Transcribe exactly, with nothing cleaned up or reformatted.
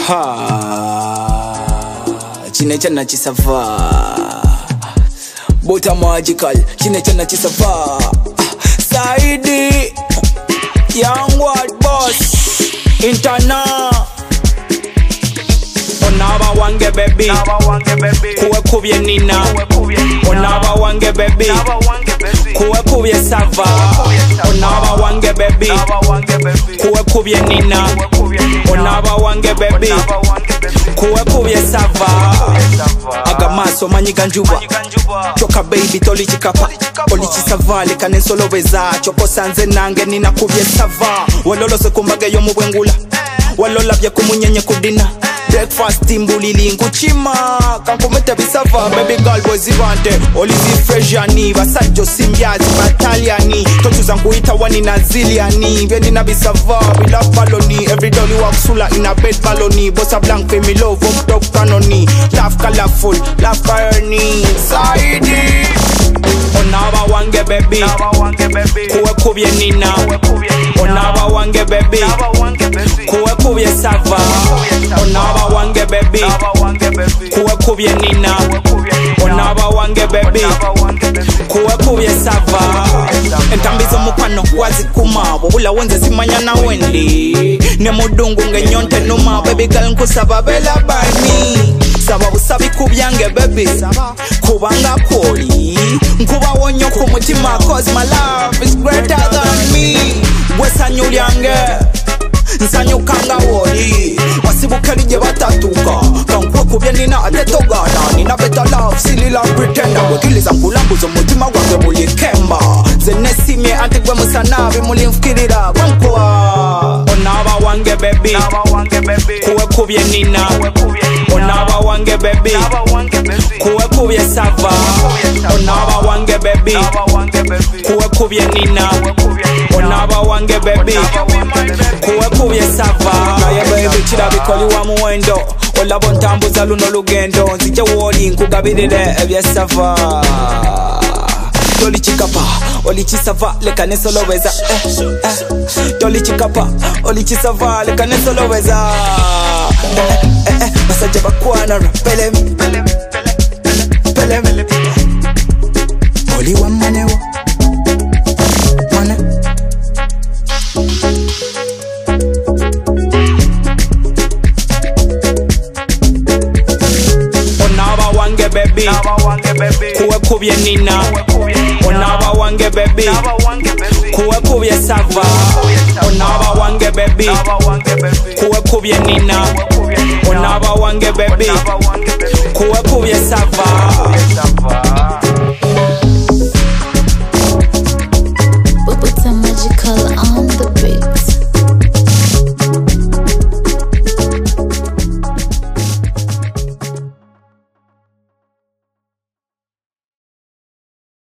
Ha Chinecha na chisava Bota magical Chinecha na chisava Saidi Young World Boss Interna Onaba wange baby Kuwe kubye nina Onaba wange baby Kuwe kubye sava Onaba wange baby Kuwe kubye nina Onaba wange baby Kuwe kubye sava Agamaso manyiga njuba Choka baby toli chikapa Oli chisava leka nensolo weza Choko sanze nange nina kubye sava Walolo se kumbage yomu wengula Walola bya kumunyenye kudina Breakfast timbulili nkuchima Kankumete bisava baby girl bozi vante Olizi Freshera Basajo simbiazi bataliani Tochuza nkuita wani na ziliani Veni na bisava we love baloni Every dolly walk sula in a bed baloni Bossa blank femi love up top canoni Laugh colorful, laugh burning Saidi Onaba wange baby Kuwe kubye nina Onaba wange baby Kuwe kubye sava Onaba wange baby Kuwe kubye nina Onaba wange baby Kuwe kubye sava Entambizo mupano wazikuma Wabula wenze simanya na wendi Nemudungu ngenyonte numa Baby girl nkusaba bela by me Sababu sabi kubyange baby Kubanga koli Nkuba wonyo kumutima Cause my love is greater than me Wesa nyulyange Nsanyo kanga woli Wasibu je batatuka Kankwe kubye nina atetogana Nina better love silly love pretender Wekiliza mkulambuzo mutima wange muli kemba Zenesi mie antigwe musanabi muli mfikirira Wankwa Onaba wange baby Kuwe kubye nina Onaba wange baby Kuwe kubye sava Onaba wange baby Kuwe kubye nina Onaba wange baby Kuwe kubye sava Naye baby chira bikoli wa muwendo Olabo ntambuza luno lugendo Nzije woli nkugabirire ebye sava Toli chikapa, oli chisava, leka nesolo weza eh, eh. Toli chikapa, oli chisava, leka nesolo weza eh, eh, eh. Basaje bakwana rapelem Pelem Oli wa manewa Mane Onaba wange baby Kuwe kubye nina Onaba wange baby Kuwe kubye sava Onaba wange baby Kuwe kubye nina Onaba wange baby Kuwe kubye sava It's a magical